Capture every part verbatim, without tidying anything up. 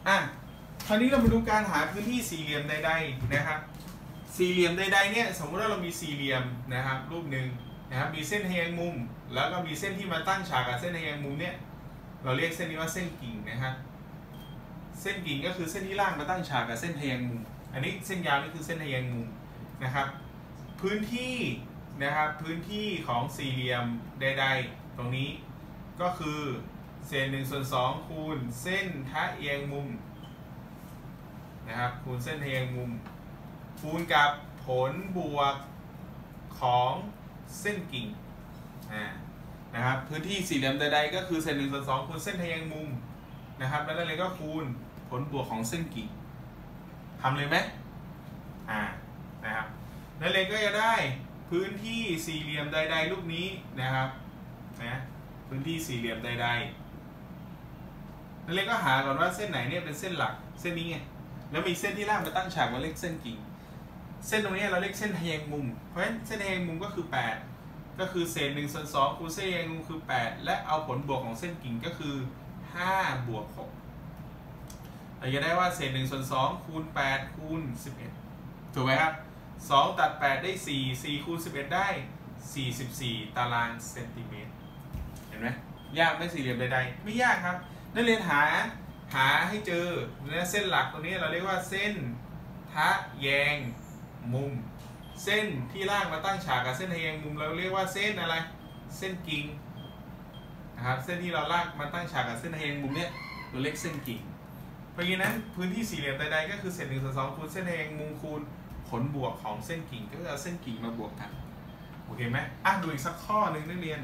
อ่ะคราวนี้เรามาดูการหาพื้นที่สี่เหลี่ยมใดๆนะครับสี่เหลี่ยมใดๆเนี่ยสมมติว่าเรามีสี่เหลี่ยมนะครับรูปหนึ่งนะครับมีเส้นทะแยงมุมแล้วก็มีเส้นที่มาตั้งฉากกับเส้นทะแยงมุมเนี่ยเราเรียกเส้นนี้ว่าเส้นกิ่งนะครับเส้นกิ่งก็คือเส้นที่ล่างมาตั้งฉากกับเส้นทะแยงมุมอันนี้เส้นยาวนี่คือเส้นทะแยงมุมนะครับพื้นที่นะครับพื้นที่ของสี่เหลี่ยมใดๆตรงนี้ก็คือเศษหนึ่งส่วนสองคูณเส้นทะแยงมุมนะครับคูณเส้นทะแยงมุมคูณกับผลบวกของเส้นกิ่งนะครับพื้นที่สี่เหลี่ยมใดๆก็คือเศษหนึ่งส่วนสองคูณเส้นทะแยงมุมนะครับแล้วนั่นเลยก็คูณผลบวกของเส้นกิ่งทำเลยไหมอ่านะครับนั่นเลยก็จะได้พื้นที่สี่เหลี่ยมใดๆรูปนี้นะครับนะพื้นที่สี่เหลี่ยมใดๆนั่นเลยก็หาก่อนว่าเส้นไหนเนี่ยเป็นเส้นหลักเส้นนี้ไงแล้วมีเส้นที่ล่างมาตั้งฉากเราเรียกเส้นกิ่งเส้นตรงนี้เราเรียกเส้นทะแยงมุมเพราะฉะนั้นเส้นทะแยงมุมก็คือแปดก็คือเศษหนึ่งส่วนสองคูณเส้นทะแยงมุมคือแปดและเอาผลบวกของเส้นกิ่งก็คือห้าบวกหกเราจะได้ว่าเศษหนึ่งส่วนสองคูณแปดคูณสิบเอ็ดถูกไหมครับสองตัดแปดได้สี่ สี่คูณสิบเอ็ดได้สี่สิบสี่ตารางเซนติเมตรเห็นไหมยากไหมสี่เหลี่ยมใดๆไม่ยากครับนักเรียนหาหาให้เจอเส้นหลักตรงนี้เราเรียกว่าเส้นทะแยงมุมเส้นที่ล่างมาตั้งฉากกับเส้นทะแยงมุมเราเรียกว่าเส้นอะไรเส้นกิ่งนะครับเส้นที่เราลากมาตั้งฉากกับเส้นทะแยงมุมเนี่ยเราเรียกเส้นกิ่งเพราะฉะนั้นพื้นที่สี่เหลี่ยมใดๆก็คือเศษหนึ่งส่วนสองคูณเส้นทะแยงมุมคูณผลบวกของเส้นกิ่งก็คือเอาเส้นกิ่งมาบวกกันโอเคไหมอ่ะดูอีกสักข้อหนึ่งนักเรียน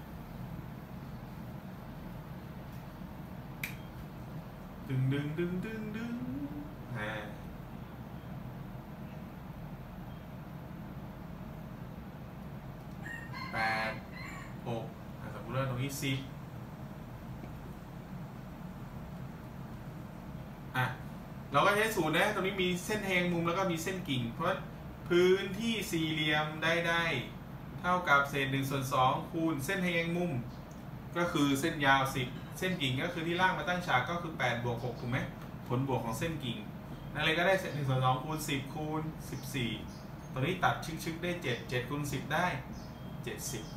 ดึงดึงดึงดึงดึงอ่าแปดหกสมมติว่าตรงนี้สิบอ่ะเราก็ใช้สูตรนะตรงนี้มีเส้นทะแยงมุมแล้วก็มีเส้นกิ่งเพราะพื้นที่สี่เหลี่ยมใดๆเท่ากับเศษหนึ่งส่วนสองคูณเส้นทะแยงมุมก็คือเส้นยาวสิบเส้นกิ่งก็คือที่ล่างมาตั้งฉากก็คือแปดบวกหกถูกไหมผลบวกของเส้นกิ่งนั่นเลยก็ได้เศษหนึ่งส่วนสองคูณสิบคูณสิบสี่ตรงนี้ตัดชึกๆได้เจ็ด เจ็ดคูณสิบได้เจ็ดสิบ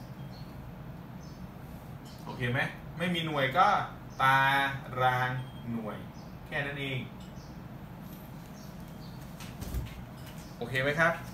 โอเคไหมไม่มีหน่วยก็ตารางหน่วยแค่นั้นเองโอเคไหมครับ